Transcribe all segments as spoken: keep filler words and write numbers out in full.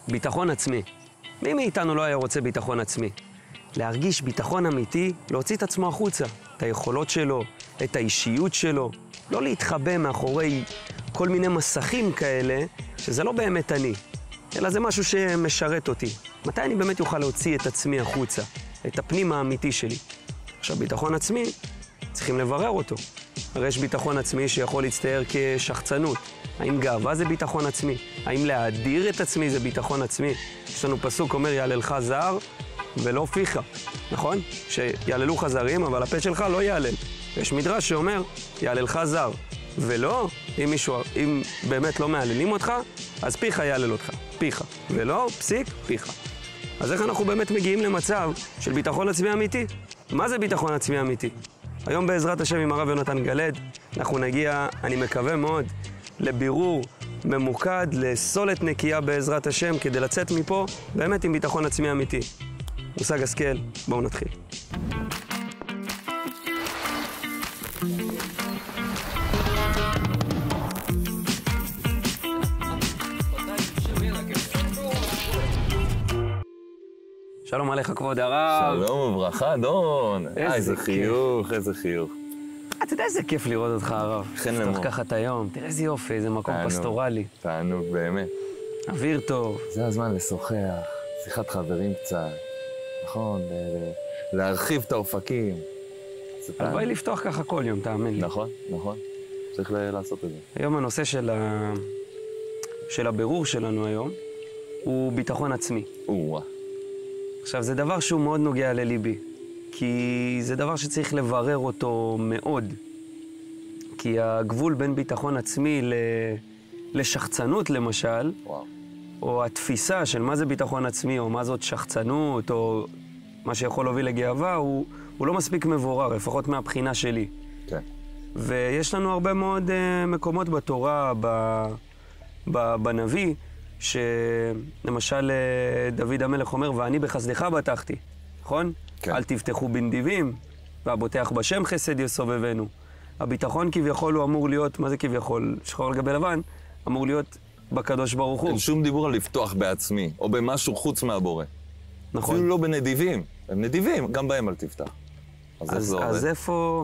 ביטחון עצמי. מי מאיתנו לא היה רוצה ביטחון עצמי? להרגיש ביטחון אמיתי, להוציא את עצמו החוצה, את היכולות שלו, את האישיות שלו, לא להתחבא מאחורי כל מיני מסכים כאלה, שזה לא באמת אני, אלא זה משהו שמשרת אותי. מתי אני באמת יוכל להוציא את עצמי החוצה, את הפנים האמיתי שלי? עכשיו, ביטחון עצמי, צריכים לברר אותו. הרי יש ביטחון עצמי שיכול להצטייר כשחצנות. האם גאווה זה ביטחון עצמי? האם להאדיר את עצמי זה ביטחון עצמי? יש לנו פסוק אומר, יעללך זר ולא פיך, נכון? שיעללו חזרים, אבל הפה שלך לא יעלל. יש מדרש שאומר, יעללך זר, ולא, אם, מישהו, אם באמת לא מעללים אותך, אז פיך יעלל אותך, פיך, ולא, פסיק, פיך. אז איך אנחנו באמת מגיעים למצב של ביטחון עצמי אמיתי? מה זה ביטחון עצמי אמיתי? היום בעזרת השם עם הרב יונתן גלד, אנחנו נגיע, אני מקווה מאוד, לבירור ממוקד, לסולת נקייה בעזרת השם, כדי לצאת מפה באמת עם ביטחון עצמי אמיתי. מושג השכל, בואו נתחיל. שלום עליך, כבוד הרב. שלום וברכה, דון. איזה חיוך, איזה חיוך. אתה יודע איזה כיף לראות אותך, הרב. חן למור. לפתוח ככה את היום. תראה איזה יופי, איזה מקום פסטורלי. תענוג, באמת. אוויר טוב. זה הזמן לשוחח, שיחת חברים קצת, נכון? להרחיב את האופקים. הלוואי לפתוח ככה כל יום, תאמין לי. נכון, נכון. צריך לעשות את זה. היום הנושא של ה... של הבירור שלנו היום הוא ביטחון עצמי. או-אה. עכשיו, זה דבר שהוא מאוד נוגע לליבי, כי זה דבר שצריך לברר אותו מאוד. כי הגבול בין ביטחון עצמי ל... לשחצנות, למשל, וואו. או התפיסה של מה זה ביטחון עצמי, או מה זאת שחצנות, או מה שיכול להוביל לגאווה, הוא, הוא לא מספיק מבורר, לפחות מהבחינה שלי. כן. ויש לנו הרבה מאוד uh, מקומות בתורה, ב... ב... בנביא, שלמשל דוד המלך אומר, ואני בחסדך בטחתי, נכון? כן. אל תבטחו בנדיבים, והבוטח בשם חסד יסובבנו. הביטחון כביכול הוא אמור להיות, מה זה כביכול? שחור על גבי לבן, אמור להיות בקדוש ברוך הוא. אין שום דיבור על לפתוח בעצמי, או במשהו חוץ מהבורא. נכון. אפילו לא בנדיבים. הם נדיבים, גם בהם אל תפתח. אז, אז, אז איפה...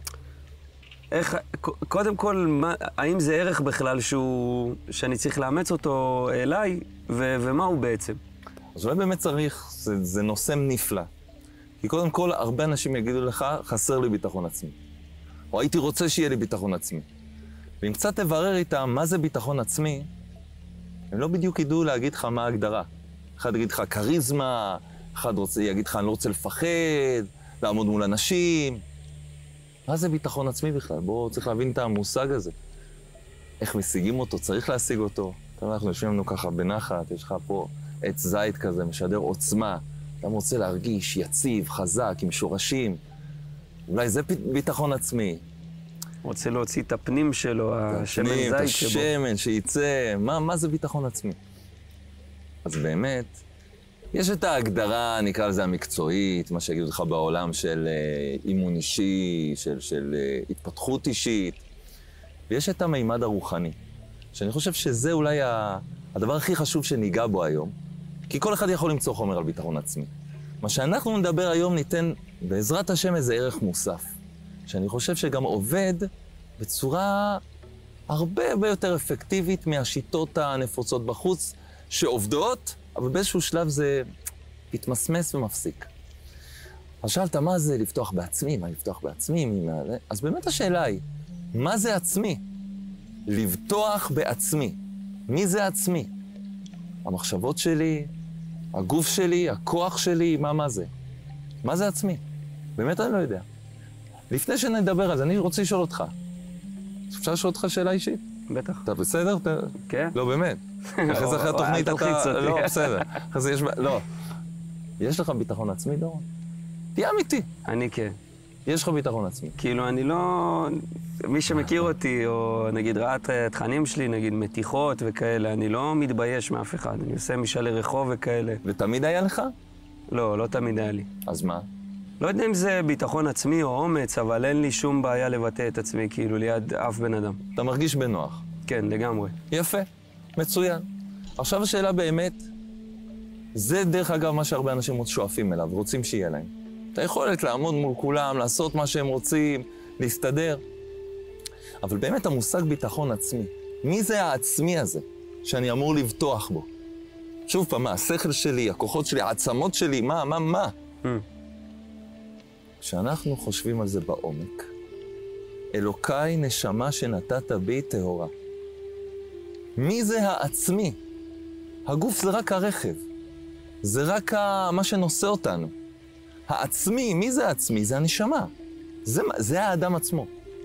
איך, קודם כל, מה, האם זה ערך בכלל שהוא, שאני צריך לאמץ אותו אליי, ו, ומה הוא בעצם? אז אולי באמת צריך, זה, זה נושא נפלא. כי קודם כל, הרבה אנשים יגידו לך, חסר לי ביטחון עצמי. או הייתי רוצה שיהיה לי ביטחון עצמי. ואם קצת תברר איתם מה זה ביטחון עצמי, הם לא בדיוק ידעו להגיד לך מה ההגדרה. אחד יגיד לך קריזמה, אחד רוצה, יגיד לך אני לא רוצה לפחד, לעמוד מול אנשים. מה זה ביטחון עצמי בכלל? בואו, צריך להבין את המושג הזה. איך משיגים אותו? צריך להשיג אותו. אנחנו יושבים לנו ככה בנחת, יש לך פה עץ זית כזה, משדר עוצמה. אתה רוצה להרגיש יציב, חזק, עם שורשים. אולי זה ביטחון עצמי. רוצה להוציא את הפנים שלו, השמן זית שבו. את השמן שייצא. מה, מה זה ביטחון עצמי? אז באמת, יש את ההגדרה, נקרא לזה המקצועית, מה שיגידו לך בעולם של uh, אימון אישי, של, של uh, התפתחות אישית, ויש את המימד הרוחני, שאני חושב שזה אולי ה, הדבר הכי חשוב שניגע בו היום, כי כל אחד יכול למצוא חומר על ביטחון עצמי. מה שאנחנו נדבר היום ניתן בעזרת השם איזה ערך מוסף, שאני חושב שגם עובד בצורה הרבה הרבה יותר אפקטיבית מהשיטות הנפוצות בחוץ, שעובדות, אבל באיזשהו שלב זה מתמסמס ומפסיק. אז שאלת, מה זה לפתוח בעצמי? מה לפתוח בעצמי? מה... אז באמת השאלה היא, מה זה עצמי? לבטוח בעצמי. מי זה עצמי? המחשבות שלי, הגוף שלי, הכוח שלי, מה מה זה? מה זה עצמי? באמת אני לא יודע. לפני שנדבר על זה, אני רוצה לשאול אותך. אפשר לשאול אותך שאלה אישית? בטח. אתה בסדר? כן. לא, באמת. אחרי זה אחרי התוכנית אתה... לא, בסדר. אחרי זה יש... לא. יש לך ביטחון עצמי, דורון? תהיה אמיתי. אני כן. יש לך ביטחון עצמי. כאילו, אני לא... מי שמכיר אותי, או נגיד ראה את התכנים שלי, נגיד מתיחות וכאלה, אני לא מתבייש מאף אחד. אני עושה משאלי רחוב וכאלה. ותמיד היה לך? לא, לא תמיד היה לי. אז מה? לא יודע אם זה ביטחון עצמי או אומץ, אבל אין לי שום בעיה לבטא את עצמי, כאילו, ליד אף בן אדם. אתה מרגיש בנוח. כן, לגמרי. יפה. מצוין. עכשיו השאלה באמת, זה דרך אגב מה שהרבה אנשים מאוד שואפים אליו, רוצים שיהיה להם. את היכולת לעמוד מול כולם, לעשות מה שהם רוצים, להסתדר. אבל באמת המושג ביטחון עצמי, מי זה העצמי הזה שאני אמור לבטוח בו? שוב פעם, מה, השכל שלי, הכוחות שלי, העצמות שלי, מה, מה, מה? Mm. כשאנחנו חושבים על זה בעומק, אלוקיי נשמה שנתת בי טהורה. מי זה העצמי? הגוף זה רק הרכב. זה רק מה שנושא אותנו. העצמי, מי זה העצמי? זה הנשמה. זה, זה האדם עצמו.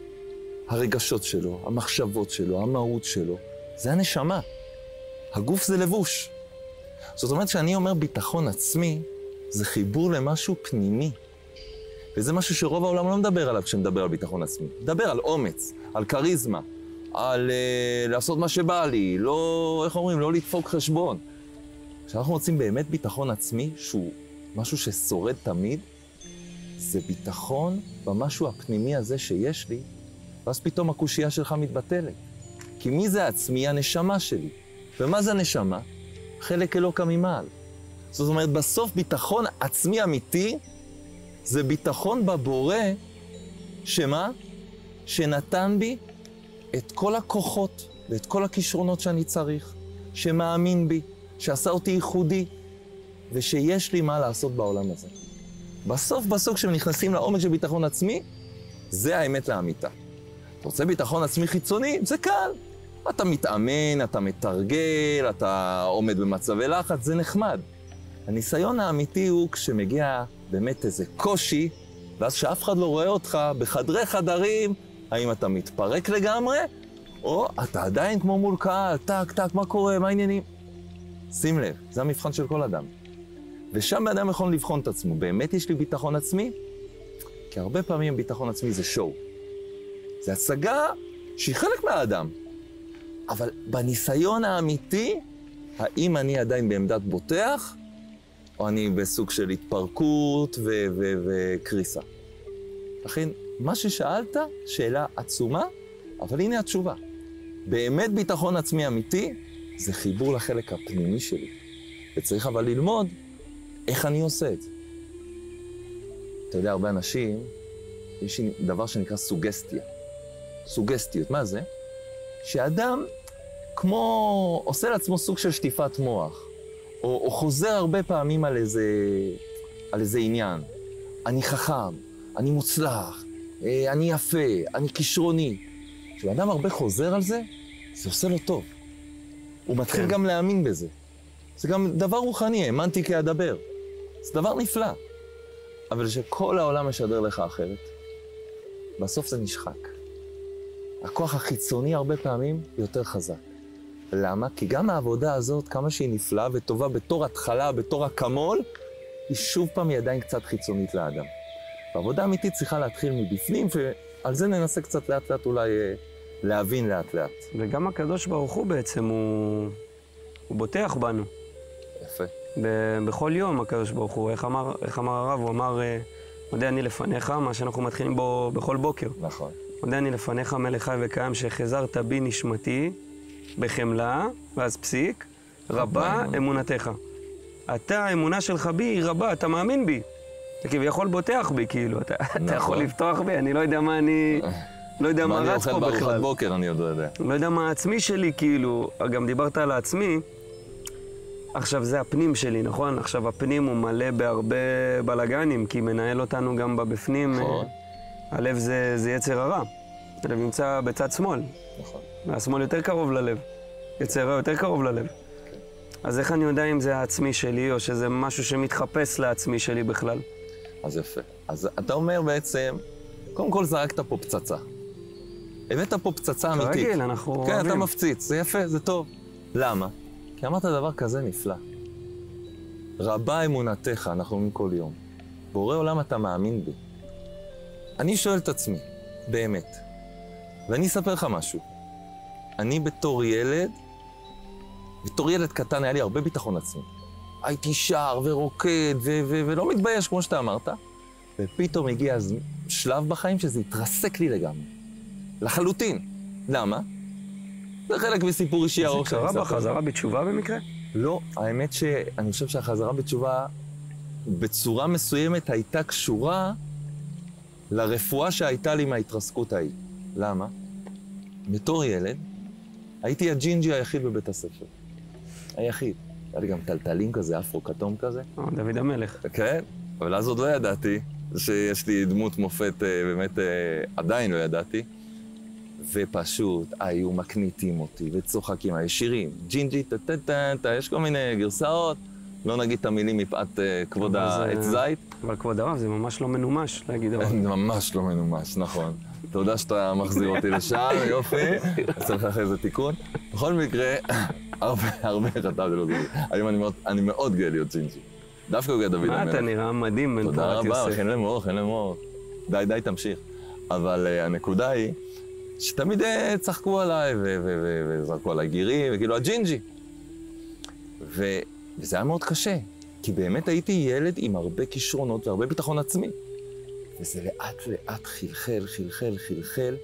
הרגשות שלו, המחשבות שלו, המהות שלו, זה הנשמה. הגוף זה לבוש. זאת אומרת שאני אומר ביטחון עצמי, זה חיבור למשהו פנימי. וזה משהו שרוב העולם לא מדבר עליו כשמדבר על ביטחון עצמי. מדבר על אומץ, על קריזמה, על uh, לעשות מה שבא לי, לא, איך אומרים, לא לדפוק חשבון. כשאנחנו רוצים באמת ביטחון עצמי, שהוא משהו ששורד תמיד, זה ביטחון במשהו הפנימי הזה שיש לי, ואז פתאום הקושייה שלך מתבטלת. כי מי זה עצמי? הנשמה שלי. ומה זה הנשמה? חלק אלוקא ממעל. זאת אומרת, בסוף ביטחון עצמי אמיתי, זה ביטחון בבורא, שמה? שנתן בי את כל הכוחות ואת כל הכישרונות שאני צריך, שמאמין בי, שעשה אותי ייחודי, ושיש לי מה לעשות בעולם הזה. בסוף, בסוף, כשנכנסים לעומק של ביטחון עצמי, זה האמת לאמיתה. אתה רוצה ביטחון עצמי חיצוני? זה קל. אתה מתאמן, אתה מתרגל, אתה עומד במצבי לחץ, זה נחמד. הניסיון האמיתי הוא כשמגיע באמת איזה קושי, ואז שאף אחד לא רואה אותך בחדרי חדרים, האם אתה מתפרק לגמרי, או אתה עדיין כמו מול קהל, טק, טק, מה קורה, מה העניינים? שים לב, זה המבחן של כל אדם. ושם באדם יכול לבחון את עצמו, באמת יש לי ביטחון עצמי? כי הרבה פעמים ביטחון עצמי זה שואו. זה הצגה שהיא חלק מהאדם. אבל בניסיון האמיתי, האם אני עדיין בעמדת בוטח, או אני בסוג של התפרקות וקריסה. לכן, מה ששאלת, שאלה עצומה, אבל הנה התשובה. באמת ביטחון עצמי אמיתי, זה חיבור לחלק הפנימי שלי. וצריך אבל ללמוד איך אני עושה את זה. אתה יודע, הרבה אנשים, יש דבר שנקרא סוגסטיה. סוגסטיות, מה זה? שאדם כמו עושה לעצמו סוג של שטיפת מוח, או, או חוזר הרבה פעמים על איזה, על איזה עניין. אני חכם, אני מוצלח, אני יפה, אני כישרוני. כשאדם הרבה חוזר על זה, זה עושה לו טוב. הוא מתחיל כן. גם להאמין בזה. זה גם דבר רוחני, האמנתי כי אדבר. זה דבר נפלא. אבל שכל העולם משדר לך אחרת, בסוף זה נשחק. הכוח החיצוני הרבה פעמים יותר חזק. למה? כי גם העבודה הזאת, כמה שהיא נפלאה וטובה בתור התחלה, בתור הקמול, היא שוב פעם היא עדיין קצת חיצונית לאדם. והעבודה האמיתית צריכה להתחיל מבפנים, ועל זה ננסה קצת לאט לאט אולי להבין לאט לאט. וגם הקדוש ברוך הוא בעצם, הוא, הוא בוטח בנו. יפה. ב- בכל יום הקדוש ברוך הוא, איך אמר, איך אמר הרב? הוא אמר, מודה אני לפניך, מה שאנחנו מתחילים בו בכל בוקר. נכון. מודה אני לפניך מלך חי וקיים, שחזרת בי נשמתי, בחמלה, ואז פסיק, רבה אמונתך. אתה, האמונה שלך בי היא רבה, אתה מאמין בי. אתה כביכול בוטח בי, כאילו, אתה, אתה יכול לפתוח בי, אני לא יודע מה אני... לא יודע מה רץ פה בכלל. מה אני אוכל בארוחת בוקר, אני עוד לא יודע. לא יודע מה העצמי שלי, כאילו, גם דיברת על העצמי, עכשיו זה הפנים שלי, נכון? עכשיו הפנים הוא מלא בהרבה בלגנים, כי מנהל אותנו גם בבפנים. נכון. הלב זה, זה יצר הרע. הלב נמצא בצד שמאל. נכון. והשמאל יותר קרוב ללב. יצר הרע יותר קרוב ללב. כן. אז איך אני יודע אם זה העצמי שלי, או שזה משהו שמתחפש לעצמי שלי בכלל? אז יפה. אז אתה אומר בעצם, קודם כל זרקת פה פצצה. הבאת פה פצצה אמיתית. כרגיל, אנחנו כן, אוהבים. אתה מפציץ, זה יפה, זה טוב. למה? כי אמרת דבר כזה נפלא. רבה אמונתך, אנחנו אומרים כל יום. בורא עולם אתה מאמין בי. אני שואל את עצמי, באמת, ואני אספר לך משהו. אני בתור ילד, בתור ילד קטן היה לי הרבה ביטחון עצמי. הייתי שר ורוקד ו- ו- ולא מתבייש כמו שאתה אמרת, ופתאום הגיע שלב בחיים שזה התרסק לי לגמרי. לחלוטין. למה? זה חלק מסיפור אישי ארוך. זה קרה בחזרה בתשובה במקרה? לא, האמת שאני חושב שהחזרה בתשובה בצורה מסוימת הייתה קשורה לרפואה שהייתה לי מההתרסקות ההיא. למה? בתור ילד הייתי הג'ינג'י היחיד בבית הספר. היחיד. היה לי גם טלטלים כזה, אפרו כתום כזה. או, דוד המלך. כן, אבל אז עוד לא ידעתי שיש לי דמות מופת, באמת עדיין לא ידעתי. ופשוט היו מקניטים אותי וצוחקים, היו שירים, ג'ינג'י, טה-טה-טה, יש כל מיני גרסאות, לא נגיד את המילים מפאת כבוד העץ זית. אבל כבוד הרב, זה ממש לא מנומש להגיד דבר. ממש לא מנומש, נכון. תודה שאתה מחזיר אותי לשם, יופי, אעשה לך אחרי זה תיקון. בכל מקרה, הרבה, הרבה חטאתי לו זה. היום אני מאוד גאה להיות ג'ינג'י. דווקא הוא גאה דוד המלך. מה, אתה נראה מדהים בן פורת יוסף. תודה רבה, חן למור, חן למור. די, די, תמשיך. אבל הנקודה היא שתמיד צחקו עליי וזרקו עליי גירים, וכאילו הג'ינג'י. וזה היה מאוד קשה, כי באמת הייתי ילד עם הרבה כישרונות והרבה ביטחון עצמי. וזה לאט לאט חלחל, חלחל, חלחל,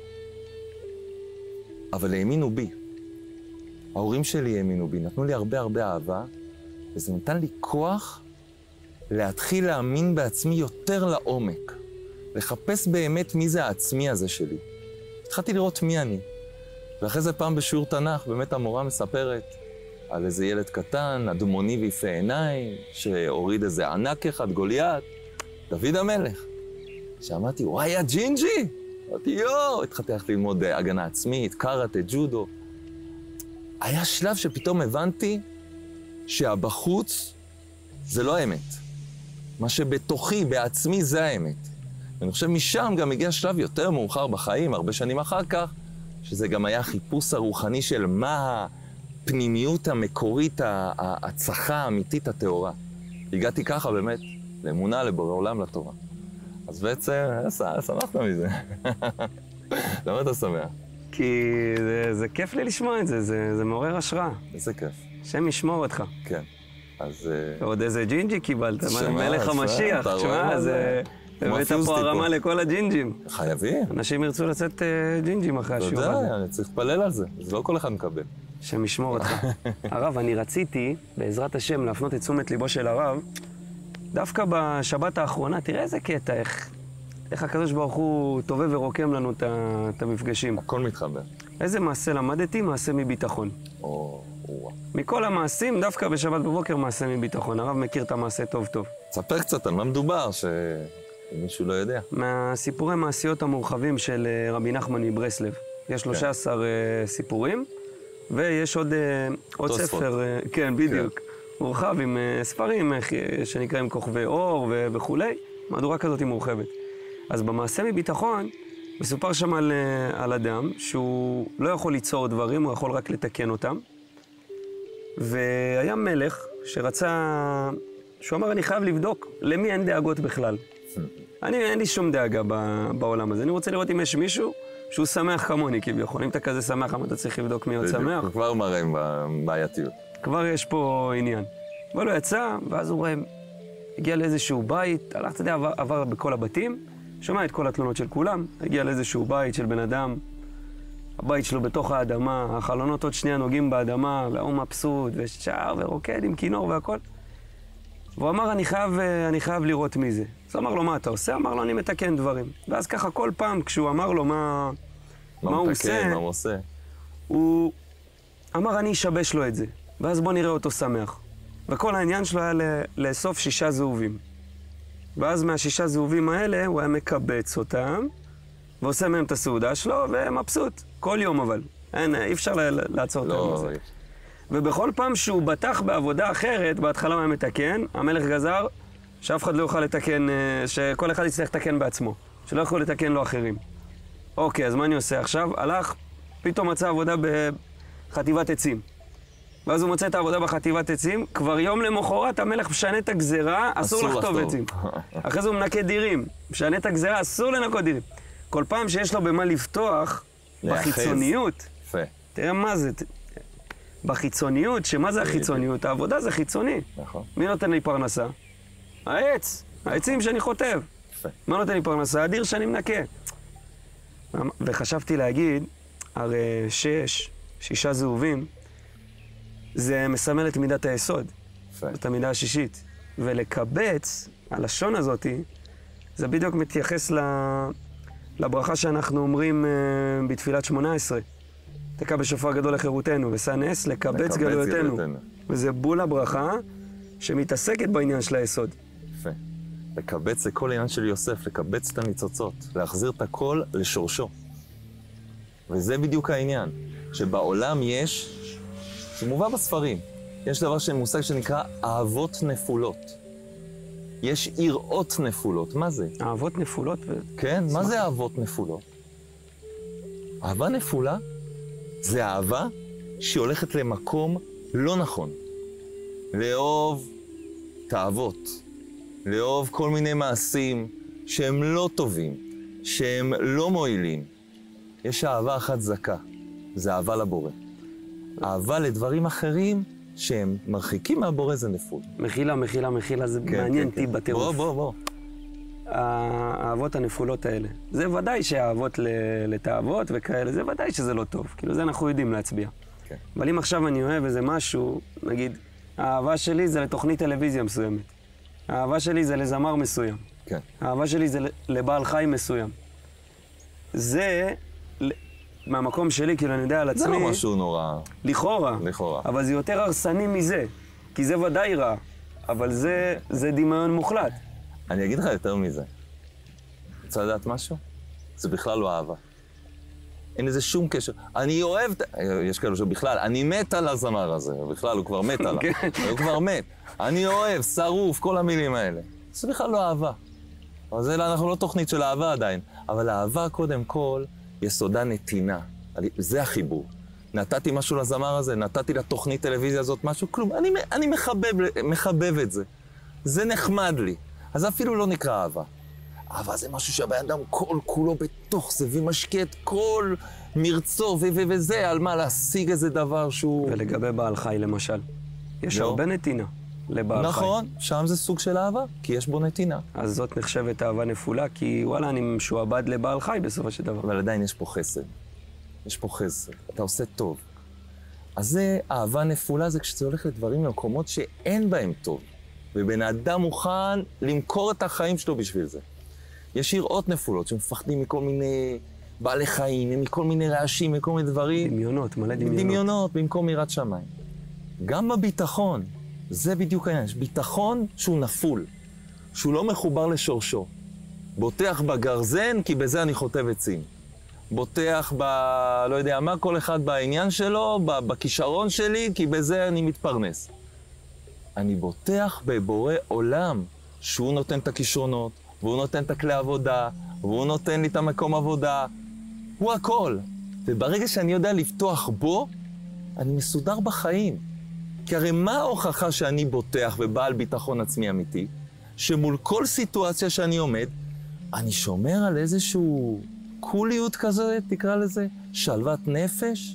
אבל האמינו בי. ההורים שלי האמינו בי, נתנו לי הרבה הרבה אהבה, וזה נתן לי כוח להתחיל להאמין בעצמי יותר לעומק, לחפש באמת מי זה העצמי הזה שלי. התחלתי לראות מי אני. ואחרי זה פעם בשיעור תנ"ך, באמת המורה מספרת על איזה ילד קטן, אדמוני ויפה עיניים, שהוריד איזה ענק אחד, גוליית, דוד המלך. שאמרתי, וואי, הג'ינג'י! אמרתי, יואו! התחלתי ללמוד הגנה עצמית, קראטה, ג'ודו. היה שלב שפתאום הבנתי שהבחוץ זה לא האמת. מה שבתוכי, בעצמי, זה האמת. ואני חושב משם גם הגיע שלב יותר מאוחר בחיים, הרבה שנים אחר כך, שזה גם היה חיפוש הרוחני של מה הפנימיות המקורית, ההצלחה האמיתית, הטהורה. הגעתי ככה באמת, לאמונה, לבורא עולם, לתורה. אז בעצם, שמחת מזה. למה אתה שמח? כי זה, זה כיף לי לשמוע את זה, זה, זה מעורר השראה. איזה כיף. השם ישמור אותך. כן. אז... ועוד איזה ג'ינג'י קיבלת, שמה, מלך המשיח. תשמע, זה... הבאת פה הרמה לכל הג'ינג'ים. חייבים. אנשים ירצו לצאת ג'ינג'ים אחרי השיעור הזה. אתה יודע, אני צריך לפלל על זה. זה לא כל אחד מקבל. השם ישמור אותך. הרב, אני רציתי, בעזרת השם, להפנות את תשומת ליבו של הרב, דווקא בשבת האחרונה, תראה איזה קטע, איך, איך הקדוש ברוך הוא טובה ורוקם לנו את המפגשים. הכל מתחבר. איזה מעשה למדתי? מעשה מביטחון. או, וואו. מכל המעשים, דווקא בשבת בבוקר מעשה מביטחון. הרב מכיר את המעשה טוב טוב. תספר קצת על מה מדובר, שמישהו לא יודע. מהסיפורי מעשיות המורחבים של רבי נחמן מברסלב. יש שלושה עשר כן. סיפורים, ויש עוד, עוד ספר, כן, בדיוק. כן. מורחב עם ספרים שנקראים כוכבי אור וכולי, מהדורה כזאת היא מורחבת. אז במעשה מביטחון, מסופר שם על, על אדם שהוא לא יכול ליצור דברים, הוא יכול רק לתקן אותם. והיה מלך שרצה, שהוא אמר, אני חייב לבדוק למי אין דאגות בכלל. אני, אין לי שום דאגה בעולם הזה, אני רוצה לראות אם יש מישהו שהוא שמח כמוני כביכול. אם אתה כזה שמח, למה אתה צריך לבדוק מי עוד שמח? הוא כבר מראה עם בעייתיות. כבר יש פה עניין. אבל הוא יצא, ואז הוא רואה, הגיע לאיזשהו בית, הלך, אתה יודע, עבר, עבר בכל הבתים, שמע את כל התלונות של כולם, הגיע לאיזשהו בית של בן אדם, הבית שלו בתוך האדמה, החלונות עוד שנייה נוגעים באדמה, והוא מבסוט, ושר ורוקד עם כינור והכל. והוא אמר, אני חייב, אני חייב לראות מי זה. אז הוא אמר לו, מה אתה עושה? אמר לו, אני מתקן דברים. ואז ככה כל פעם, כשהוא אמר לו מה, מה, מה הוא עושה, מה הוא עושה, הוא אמר, אני אשבש לו את זה. ואז בוא נראה אותו שמח. וכל העניין שלו היה לאסוף שישה זהובים. ואז מהשישה זהובים האלה הוא היה מקבץ אותם, ועושה מהם את הסעודה שלו, ומבסוט. כל יום אבל. אין, אי אפשר לעצור אותם מזה. ובכל פעם שהוא בטח בעבודה אחרת, בהתחלה הוא היה מתקן, המלך גזר שאף אחד לא יוכל לתקן, שכל אחד יצטרך לתקן בעצמו. שלא יכול לתקן לו אחרים. אוקיי, אז מה אני עושה עכשיו? הלך, פתאום מצא עבודה בחטיבת עצים. ואז הוא מוצא את העבודה בחטיבת עצים, כבר יום למחרת המלך משנה את הגזרה, אסור לחטוב עצים. אחרי זה הוא מנקה דירים, משנה את הגזרה, אסור לנקות דירים. כל פעם שיש לו במה לפתוח, בחיצוניות, תראה מה זה, בחיצוניות, שמה זה החיצוניות? העבודה זה חיצוני. מי נותן לי פרנסה? העץ, העצים שאני חוטב. מה נותן לי פרנסה? הדיר שאני מנקה. וחשבתי להגיד, הרי שש, שישה זהובים, זה מסמל את מידת היסוד, יפה. את המידה השישית. ולקבץ, הלשון הזאת, זה בדיוק מתייחס ל... לברכה שאנחנו אומרים uh, בתפילת שמונה עשרה. תקע בשופר גדול לחירותנו, ושא נס לקבץ גלויותינו. וזה בול הברכה שמתעסקת בעניין של היסוד. יפה. לקבץ זה כל העניין של יוסף, לקבץ את הניצוצות, להחזיר את הכל לשורשו. וזה בדיוק העניין, שבעולם יש, שמובא בספרים, יש דבר שמושג שנקרא אהבות נפולות. יש יראות נפולות, מה זה? אהבות נפולות? ו... כן, מה זה אהבות נפולות? אהבה נפולה זה אהבה שהולכת למקום לא נכון. לאהוב תאוות, לאהוב כל מיני מעשים שהם לא טובים, שהם לא מועילים. יש אהבה אחת זכה, זה אהבה לבורא. אהבה לדברים אחרים שהם מרחיקים מהבורא זה נפול. מחילה, מחילה, מחילה, זה כן, מעניין כן, טיפ כן. בטירוף. בוא, בוא, בוא. האהבות הנפולות האלה. זה ודאי שהאהבות לתאוות וכאלה, זה ודאי שזה לא טוב. כאילו זה אנחנו יודעים להצביע. כן. אבל אם עכשיו אני אוהב איזה משהו, נגיד, האהבה שלי זה לתוכנית טלוויזיה מסוימת. האהבה שלי זה לזמר מסוים. כן. האהבה שלי זה לבעל חיים מסוים. זה, מהמקום שלי, כאילו אני יודע על עצמי... זה לא משהו נורא. לכאורה. לכאורה. אבל זה יותר הרסני מזה. כי זה ודאי רע. אבל זה, זה דמיון מוחלט. אני אגיד לך יותר מזה. רוצה לדעת משהו? זה בכלל לא אהבה. אין לזה שום קשר. אני אוהב... יש כאלו שבכלל, אני מת על הזמר הזה. בכלל, הוא כבר מת עליו. הוא כבר מת. אני אוהב, שרוף, כל המילים האלה. זה בכלל לא אהבה. אבל זה, אנחנו לא תוכנית של אהבה עדיין. אבל אהבה, קודם כל, יסודה נתינה. זה החיבור. נתתי משהו לזמר הזה, נתתי לתוכנית טלוויזיה הזאת משהו, כלום. אני, אני מחבב, מחבב את זה. זה נחמד לי. אז זה אפילו לא נקרא אהבה. אהבה זה משהו שהבן אדם כל כולו בתוך זה, ומשקיע את כל מרצו ו- ו- וזה, על מה להשיג איזה דבר שהוא... ולגבי בעל חי למשל. יש לא. הרבה נתינה לבעל נכון, חי. שם זה סוג של אהבה, כי יש בו נתינה. אז זאת נחשבת אהבה נפולה, כי וואלה, אני משועבד לבעל חי בסופו של דבר. אבל עדיין יש פה חסד. יש פה חסד. אתה עושה טוב. אז זה אהבה נפולה, זה כשזה הולך לדברים למקומות שאין בהם טוב. ובן אדם מוכן למכור את החיים שלו בשביל זה. יש יראות נפולות שמפחדים מכל מיני בעלי חיים, מכל מיני רעשים, מכל מיני דברים. דמיונות, מלא דמיונות. דמיונות במקום יראת שמיים. גם בביטחון, זה בדיוק העניין. יש ביטחון שהוא נפול, שהוא לא מחובר לשורשו. בוטח בגרזן, כי בזה אני חוטב עצים. בוטח ב... לא יודע מה, כל אחד בעניין שלו, בכישרון שלי, כי בזה אני מתפרנס. אני בוטח בבורא עולם, שהוא נותן את הכישרונות, והוא נותן את הכלי עבודה, והוא נותן לי את המקום עבודה. הוא הכל. וברגע שאני יודע לפתוח בו, אני מסודר בחיים. כי הרי מה ההוכחה שאני בוטח ובעל ביטחון עצמי אמיתי? שמול כל סיטואציה שאני עומד, אני שומר על איזשהו קוליות כזה, תקרא לזה, שלוות נפש.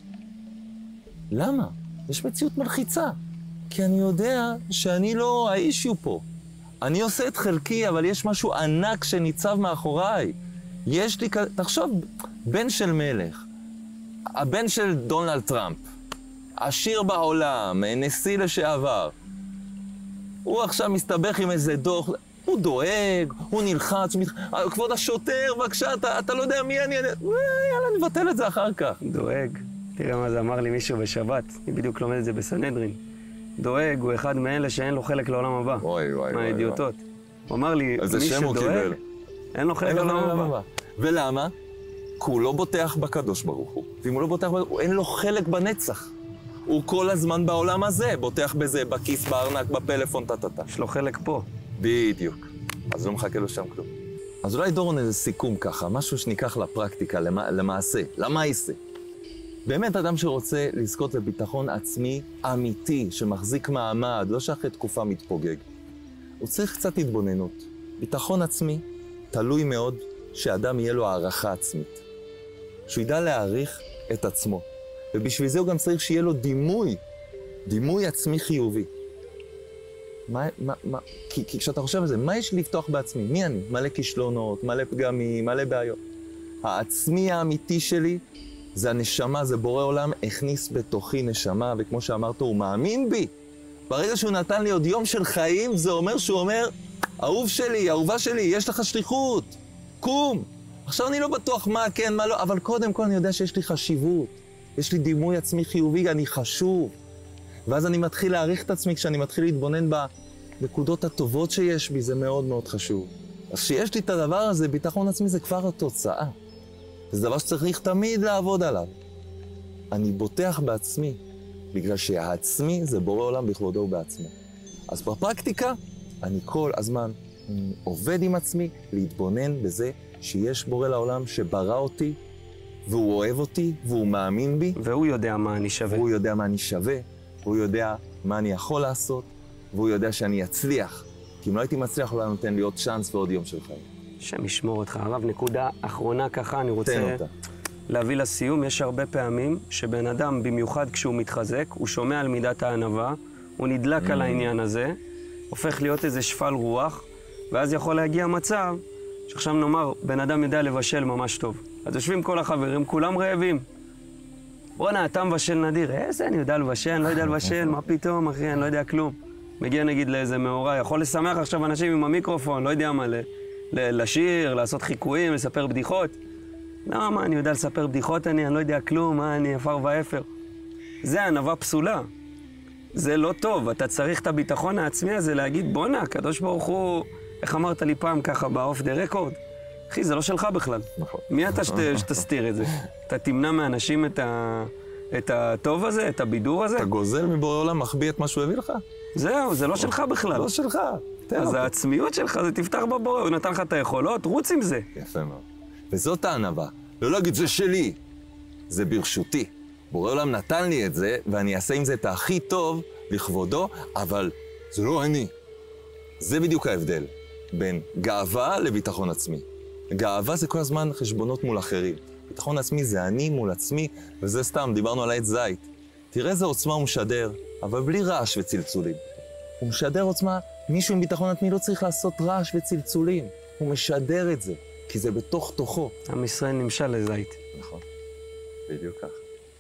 למה? יש מציאות מלחיצה. כי אני יודע שאני לא האישיו פה. אני עושה את חלקי, אבל יש משהו ענק שניצב מאחוריי. יש לי, תחשוב, בן של מלך, הבן של דונלד טראמפ, עשיר בעולם, נשיא לשעבר. הוא עכשיו מסתבך עם איזה דוח, הוא דואג, הוא נלחץ, מת... כבוד השוטר, בבקשה, אתה, אתה לא יודע מי אני, אני... יאללה, נבטל את זה אחר כך. דואג. תראה מה זה אמר לי מישהו בשבת, אני בדיוק לומד את זה בסנהדרין. דואג הוא אחד מאלה שאין לו חלק לעולם הבא. וואי, וואי, וואי. מהאידיוטות. הוא אמר לי, מי שדואג, אין לו חלק לעולם הבא. ולמה? כי הוא לא בוטח בקדוש ברוך הוא. ואם הוא לא בוטח ברוך הוא, אין לו חלק בנצח. הוא כל הזמן בעולם הזה, בוטח בזה, בכיס, בארנק, בפלאפון, טה-טה-טה. יש לו חלק פה. בדיוק. אז לא מחכה לו שם כלום. אז אולי דורון איזה סיכום ככה, משהו שניקח לפרקטיקה, למע... למעשה, למעשה. באמת אדם שרוצה לזכות לביטחון עצמי אמיתי, שמחזיק מעמד, לא שאחרי תקופה מתפוגג. הוא צריך קצת התבוננות. ביטחון עצמי תלוי מאוד שאדם יהיה לו הערכה עצמית. שהוא ידע להעריך את עצמו. ובשביל זה הוא גם צריך שיהיה לו דימוי, דימוי עצמי חיובי. מה, מה, מה, כי, כי כשאתה חושב על זה, מה יש לפתוח בעצמי? מי אני? מלא כישלונות, מלא פגמים, מלא בעיות. העצמי האמיתי שלי זה הנשמה, זה בורא עולם, הכניס בתוכי נשמה, וכמו שאמרת, הוא מאמין בי. ברגע שהוא נתן לי עוד יום של חיים, זה אומר שהוא אומר, אהוב שלי, אהובה שלי, יש לך שליחות, קום. עכשיו אני לא בטוח מה כן, מה לא, אבל קודם כל אני יודע שיש לי חשיבות. יש לי דימוי עצמי חיובי, אני חשוב. ואז אני מתחיל להעריך את עצמי, כשאני מתחיל להתבונן בנקודות הטובות שיש בי, זה מאוד מאוד חשוב. אז כשיש לי את הדבר הזה, ביטחון עצמי זה כבר התוצאה. זה דבר שצריך תמיד לעבוד עליו. אני בוטח בעצמי, בגלל שהעצמי זה בורא עולם בכבודו ובעצמו. אז בפרקטיקה, אני כל הזמן עובד עם עצמי להתבונן בזה שיש בורא לעולם שברא אותי, והוא אוהב אותי, והוא מאמין בי. והוא יודע מה אני שווה. והוא יודע מה אני שווה, והוא יודע מה אני יכול לעשות, והוא יודע שאני אצליח. כי אם לא הייתי מצליח, הוא לא נותן לי עוד צ'אנס ועוד יום של חיים. שם ישמור אותך. הרב, נקודה אחרונה ככה, אני רוצה להביא לסיום. יש הרבה פעמים שבן אדם, במיוחד כשהוא מתחזק, הוא שומע על מידת הענווה, הוא נדלק על העניין הזה, הופך להיות איזה שפל רוח, ואז יכול להגיע מצב שעכשיו נאמר, בן אדם יודע לבשל ממש טוב. אז יושבים כל החברים, כולם רעבים. בוא'נה, אתה מבשל נדיר. איזה, אני יודע לבשל, אני לא יודע לבשל, מה פתאום, אחי, אני לא יודע כלום. מגיע נגיד לאיזה מאורע, יכול לשמח עכשיו אנשים עם המיקרופון, לא יודע מה, ל- ל- לשיר, לעשות חיקויים, לספר בדיחות. לא, מה, אני יודע לספר בדיחות אני, אני לא יודע כלום, מה, אני אפר ואפר. זה ענווה פסולה. זה לא טוב, אתה צריך את הביטחון העצמי הזה להגיד, בוא'נה, הקדוש ברוך הוא, איך אמרת לי פעם ככה באוף דה רקורד? אחי, זה לא שלך בכלל. נכון. מי אתה שת, שתסתיר את זה? אתה תמנע מאנשים את, ה, את הטוב הזה, את הבידור הזה? אתה גוזל מבורא עולם, מחביא את מה שהוא הביא לך? זהו, זה לא שלך בכלל. לא שלך. אז העצמיות שלך זה תפתח בבורא, הוא נתן לך את היכולות, רוץ עם זה. יפה מאוד. וזאת הענווה. לא להגיד, זה שלי. זה ברשותי. בורא עולם נתן לי את זה, ואני אעשה עם זה את הכי טוב לכבודו, אבל זה לא אני. זה בדיוק ההבדל בין גאווה לביטחון עצמי. גאווה זה כל הזמן חשבונות מול אחרים. ביטחון עצמי זה אני מול עצמי, וזה סתם, דיברנו על העץ זית. תראה איזה עוצמה הוא משדר, אבל בלי רעש וצלצולים. הוא משדר עוצמה, מישהו עם ביטחון עצמי לא צריך לעשות רעש וצלצולים. הוא משדר את זה, כי זה בתוך תוכו. עם ישראל נמשל לזית. נכון, בדיוק ככה.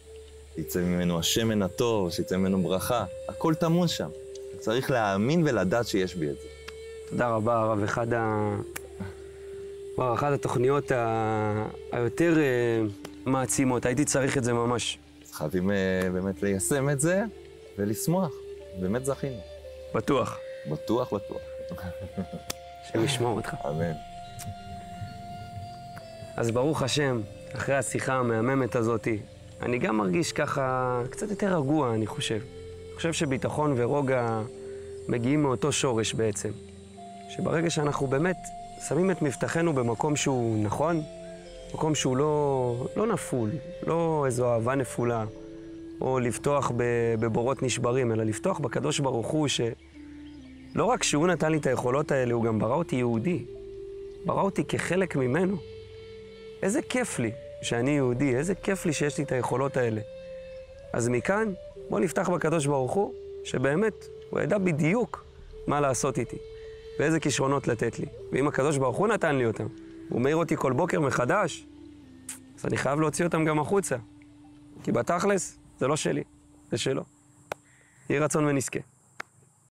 יצא ממנו השמן הטוב, שיצא ממנו ברכה. הכל טמון שם. צריך להאמין ולדעת שיש בי את זה. תודה רבה, הרב. אחד ה... וואו, אחת התוכניות ה... היותר uh, מעצימות. הייתי צריך את זה ממש. חייבים uh, באמת ליישם את זה ולשמוח. באמת זכינו. בטוח. בטוח, בטוח. שנשמור אותך. אמן. אז ברוך השם, אחרי השיחה המהממת הזאת, אני גם מרגיש ככה קצת יותר רגוע, אני חושב. אני חושב שביטחון ורוגע מגיעים מאותו שורש בעצם. שברגע שאנחנו באמת שמים את מבטחנו במקום שהוא נכון, מקום שהוא לא, לא נפול, לא איזו אהבה נפולה, או לפתוח בבורות נשברים, אלא לפתוח בקדוש ברוך הוא, שלא רק שהוא נתן לי את היכולות האלה, הוא גם ברא אותי יהודי. ברא אותי כחלק ממנו. איזה כיף לי שאני יהודי, איזה כיף לי שיש לי את היכולות האלה. אז מכאן, בוא נפתח בקדוש ברוך הוא, שבאמת הוא ידע בדיוק מה לעשות איתי, ואיזה כישרונות לתת לי. ואם הקדוש ברוך הוא נתן לי אותם, הוא מעיר אותי כל בוקר מחדש, אז אני חייב להוציא אותם גם החוצה. כי בתכלס, זה לא שלי, זה שלו. יהי רצון ונזכה.